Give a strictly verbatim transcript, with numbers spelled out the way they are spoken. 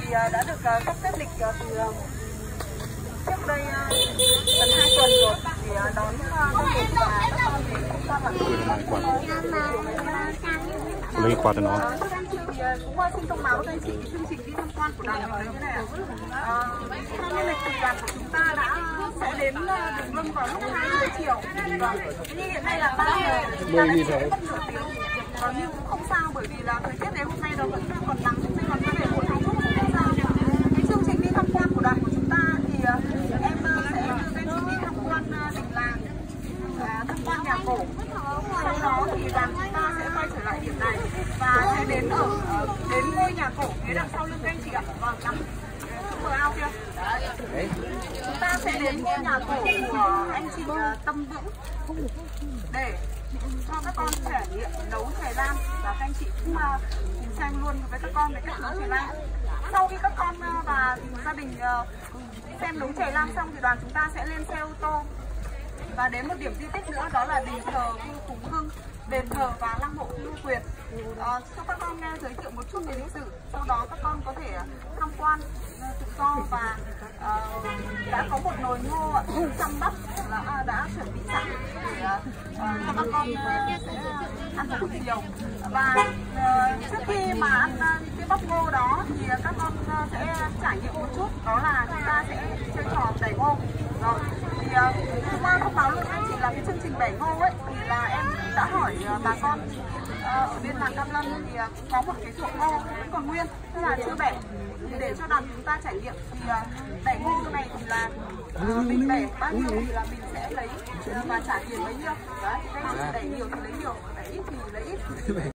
thì đã được sắp xếp lịch từ trước đây gần hai tuần rồi để đón các cô và các con về tham quan mặt lấy quạt cho nó. Cũng xin thông báo với anh chị chương trình đi tham quan của đoàn như thế này. Theo lịch trình đoàn của chúng ta đã sẽ đến Đường Lưng vào lúc hai giờ chiều. Như hiện nay là ba giờ, chúng ta đã sẽ mất nửa tiếng. Nhưng cũng không sao bởi vì là thời tiết ngày hôm nay nó vẫn còn nắng nên còn có thể một hai phút cũng không sao. Cái chương trình đi tham quan của đoàn của chúng ta thì em sẽ đưa các chị đi tham quan đình làng, tham quan nhà cổ. Sau đó thì đoàn chúng ta sẽ quay trở lại điểm này và sẽ đến ở đến ngôi nhà cổ phía đằng sau lưng các anh chị ạ. Vâng, nằm bờ ao kia. Chúng ta sẽ đến ngôi nhà cổ của anh chị Tâm Vững để cho các con trải nghiệm nấu chè lam và các anh chị cũng cùng xem luôn với các con về cách nấu chè lam. Sau khi các con và gia đình xem nấu chè lam xong thì đoàn chúng ta sẽ lên xe ô tô và đến một điểm di tích nữa, đó là đền thờ Vua Phùng Hưng, đền thờ và lăng mộ Lưu Quyền. À, cho các con nghe giới thiệu một chút về lịch sử, sau đó các con có thể tham quan tự do và uh, đã có một nồi ngô chăm bắp là đã chuẩn bị sẵn để uh, cho các con uh, sẽ ăn vào buổi chiều. Và uh, trước khi mà ăn uh, cái bắp ngô đó thì các con uh, sẽ trải nghiệm một chút, đó là chúng ta sẽ chơi trò đẩy ngô. Rồi thì uh, chúng ta thông báo luôn anh chị là cái chương trình đẩy ngô ấy thì là em đã hỏi uh, bà con uh, ở bên làng Cam Lâm thì uh, có một cái ruộng ngô vẫn còn nguyên, tức là chưa bẻ, thì để cho đoàn chúng ta trải nghiệm thì uh, đẩy ngô cái này thì là uh, mình bẻ bao nhiêu thì là mình sẽ lấy và trả tiền bấy nhiêu. Đấy, các chị đẩy nhiều thì lấy nhiều, đẩy ít thì lấy ít.